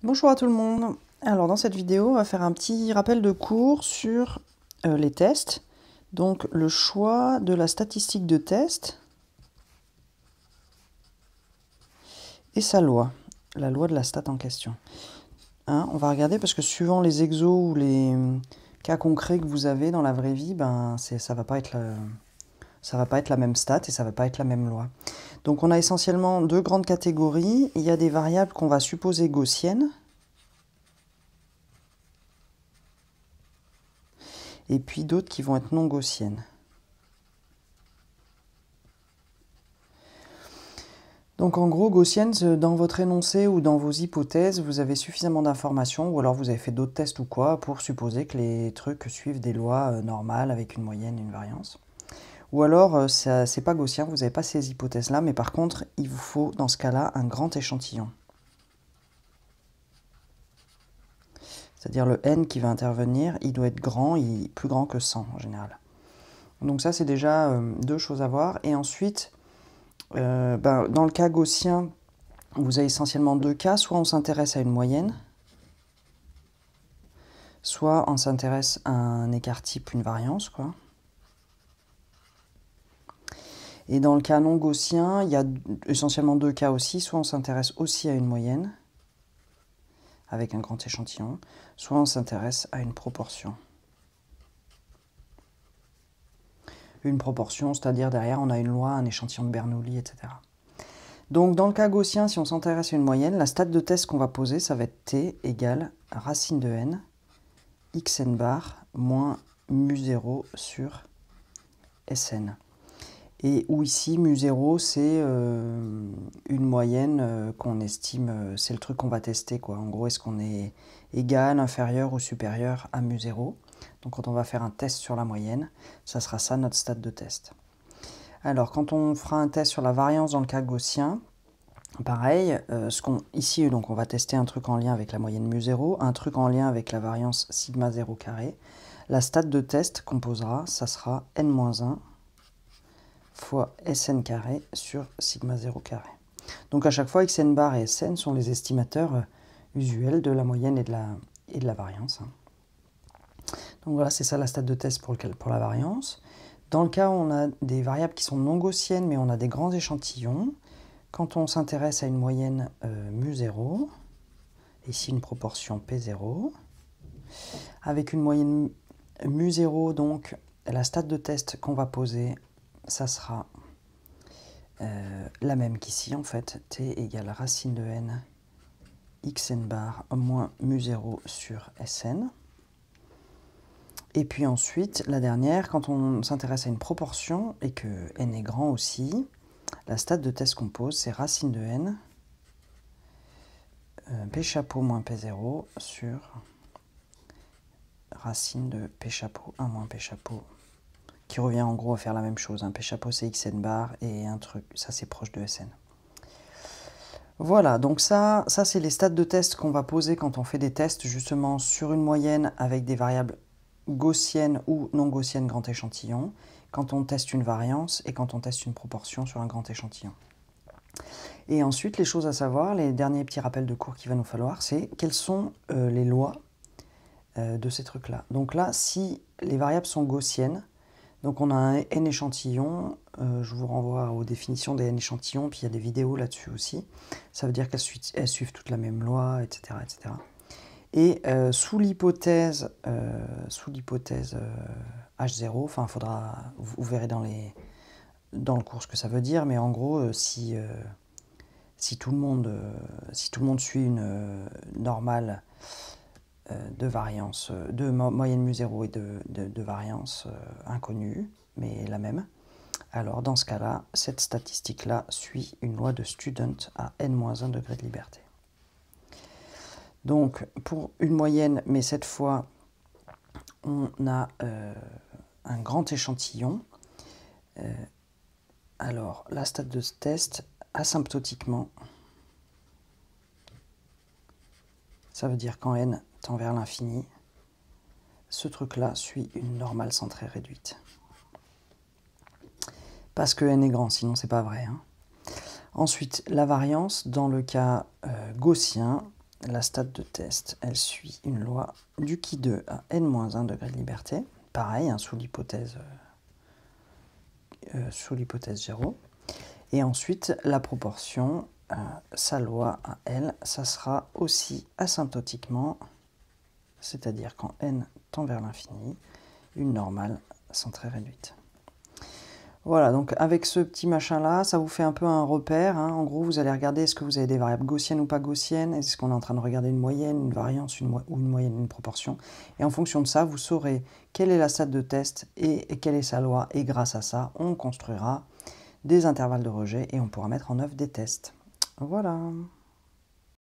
Bonjour à tout le monde. Alors dans cette vidéo, on va faire un petit rappel de cours sur les tests. Donc le choix de la statistique de test et sa loi, la loi de la stat en question. Hein, on va regarder parce que suivant les exos ou les cas concrets que vous avez dans la vraie vie, ça va pas être la même stat et ça va pas être la même loi. Donc on a essentiellement deux grandes catégories. Il y a des variables qu'on va supposer gaussiennes. Et puis d'autres qui vont être non gaussiennes. Donc en gros, gaussienne, dans votre énoncé ou dans vos hypothèses, vous avez suffisamment d'informations, ou alors vous avez fait d'autres tests ou quoi, pour supposer que les trucs suivent des lois normales avec une moyenne et une variance. Ou alors, c'est pas gaussien, vous n'avez pas ces hypothèses-là, mais par contre, il vous faut, dans ce cas-là, un grand échantillon. C'est-à-dire le n qui va intervenir, il doit être grand, plus grand que 100 en général. Donc ça, c'est déjà deux choses à voir. Et ensuite, dans le cas gaussien, vous avez essentiellement deux cas. Soit on s'intéresse à une moyenne, soit on s'intéresse à un écart type, une variance, quoi. Et dans le cas non gaussien, il y a essentiellement deux cas aussi. Soit on s'intéresse aussi à une moyenne, avec un grand échantillon, soit on s'intéresse à une proportion. Une proportion, c'est-à-dire derrière on a une loi, un échantillon de Bernoulli, etc. Donc dans le cas gaussien, si on s'intéresse à une moyenne, la stat de test qu'on va poser, ça va être t égale racine de n, xn bar, moins mu0 sur Sn. Et où ici, mu0, c'est une moyenne qu'on estime, c'est le truc qu'on va tester, quoi. En gros, est-ce qu'on est égal, inférieur ou supérieur à mu0? Donc quand on va faire un test sur la moyenne, ça sera ça notre stade de test. Alors quand on fera un test sur la variance dans le cas gaussien, pareil, ici donc on va tester un truc en lien avec la moyenne mu0, un truc en lien avec la variance sigma 0 carré. La stat de test qu'on posera, ça sera n-1 fois Sn carré sur sigma 0 carré. Donc à chaque fois, Xn bar et Sn sont les estimateurs usuels de la moyenne et de la variance. Donc voilà, c'est ça la stat de test pour la variance. Dans le cas où on a des variables qui sont non gaussiennes, mais on a des grands échantillons, quand on s'intéresse à une moyenne mu0, ici une proportion P0, avec une moyenne mu0, donc la stat de test qu'on va poser, ça sera la même qu'ici en fait, t égale racine de n xn bar moins mu0 sur Sn. Et puis ensuite, la dernière, quand on s'intéresse à une proportion et que n est grand aussi, la stat de test qu'on pose, c'est racine de n p chapeau moins p0 sur racine de p chapeau 1 moins p chapeau, qui revient en gros à faire la même chose. P chapeau c'est xn bar et un truc, ça c'est proche de Sn. Voilà, donc ça c'est les stats de test qu'on va poser quand on fait des tests justement sur une moyenne avec des variables gaussiennes ou non gaussiennes grand échantillon, quand on teste une variance et quand on teste une proportion sur un grand échantillon. Et ensuite, les choses à savoir, les derniers petits rappels de cours qu'il va nous falloir, c'est quelles sont les lois de ces trucs-là. Donc là, si les variables sont gaussiennes, donc on a un n échantillon, je vous renvoie aux définitions des n échantillons, puis il y a des vidéos là-dessus aussi. Ça veut dire qu'elles suivent toutes la même loi, etc. etc. Et sous l'hypothèse H0, enfin vous verrez dans le cours ce que ça veut dire, mais en gros, si tout le monde suit une normale de variance, de moyenne mu0 et de variance inconnue, mais la même, alors dans ce cas-là, cette statistique-là suit une loi de Student à n-1 degré de liberté. Donc pour une moyenne, mais cette fois, on a un grand échantillon. Alors la stat de ce test, asymptotiquement, ça veut dire quand n tend vers l'infini, ce truc-là suit une normale centrée réduite. Parce que n est grand, sinon c'est pas vrai. Hein. Ensuite, la variance, dans le cas gaussien, la stat de test, elle suit une loi du qui 2 à n-1 degré de liberté. Pareil, hein, sous l'hypothèse 0. Et ensuite, la proportion, sa loi à elle, ça sera aussi asymptotiquement, c'est-à-dire quand n tend vers l'infini, une normale centrée réduite. Voilà, donc avec ce petit machin-là, ça vous fait un peu un repère. Hein. En gros, vous allez regarder est-ce que vous avez des variables gaussiennes ou pas gaussiennes, est-ce qu'on est en train de regarder une moyenne, une variance, ou une moyenne, une proportion. Et en fonction de ça, vous saurez quelle est la stat de test et quelle est sa loi. Et grâce à ça, on construira des intervalles de rejet et on pourra mettre en œuvre des tests. Voilà.